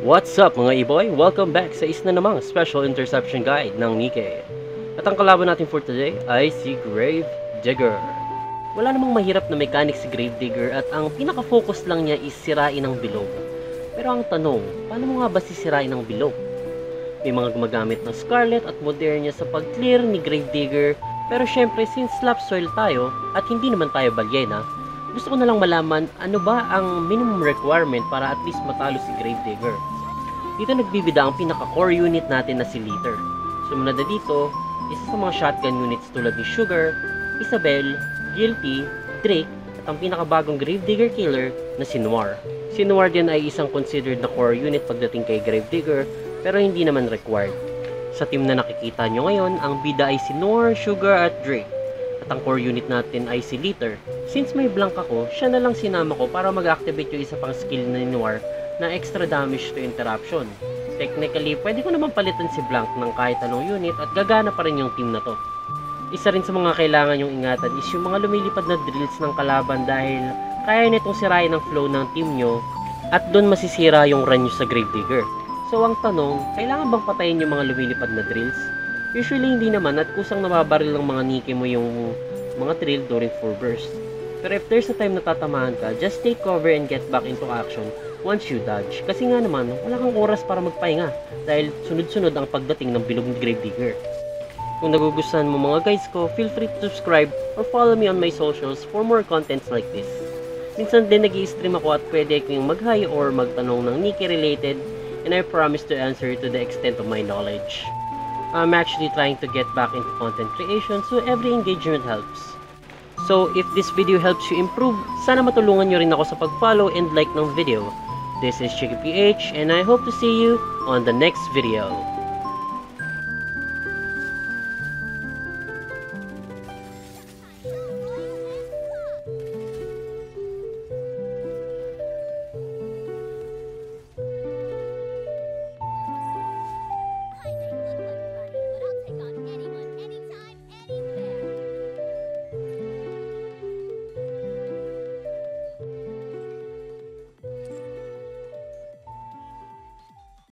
What's up mga e-boy? Welcome back sa isa na namang special interception guide ng Nikkei. At ang kalaban natin for today ay si Grave Digger. Wala namang mahirap na mechanic si Grave Digger at ang pinaka-focus lang niya is sirain ang bilog. Pero ang tanong, paano mo nga ba sisirain ang bilog? May mga gumagamit ng Scarlet at Modernia sa pag-clear ni Grave Digger, pero syempre since slap soil tayo at hindi naman tayo balyena, gusto ko na lang malaman ano ba ang minimum requirement para at least matalo si Grave Digger. Dito nagbibida ang pinaka-core unit natin na si Liter. Sumunod na dito, isa sa mga shotgun units tulad ni Sugar, Isabel, Guilty, Drake, at ang pinakabagong Grave Digger killer na si Noir. Si Noir din ay isang considered na core unit pagdating kay Grave Digger, pero hindi naman required. Sa team na nakikita nyo ngayon, ang bida ay si Noir, Sugar, at Drake. At ang core unit natin ay si Liter. Since may blank ako, siya na lang sinama ko para mag-activate yung isa pang skill na Noir na extra damage to interruption. Technically, pwede ko naman palitan si Blank ng kahit anong unit at gagana pa rin yung team na to. Isa rin sa mga kailangan yung ingatan is yung mga lumilipad na drills ng kalaban dahil kaya nitong sirain ang flow ng team nyo at doon masisira yung run nyo sa Grave Digger. So ang tanong, kailangan bang patayin yung mga lumilipad na drills? Usually hindi naman at kusang nababaril ng mga Nikkei mo yung mga drill during 4 burst. Pero if there's a time na tatamaan ka, just take cover and get back into action once you dodge. Kasi nga naman, wala kang oras para magpahinga dahil sunod-sunod ang pagdating ng bilog ni Grave Digger. Kung nagugustuhan mo mga guys ko, feel free to subscribe or follow me on my socials for more contents like this. Minsan din nag-i-stream ako at pwede kayong mag-hi or magtanong ng Nikkei related and I promise to answer to the extent of my knowledge. I'm actually trying to get back into content creation so every engagement helps. So if this video helps you improve, sana matulungan nyo rin ako sa pag-follow and like ng video. This is Chicky PH and I hope to see you on the next video.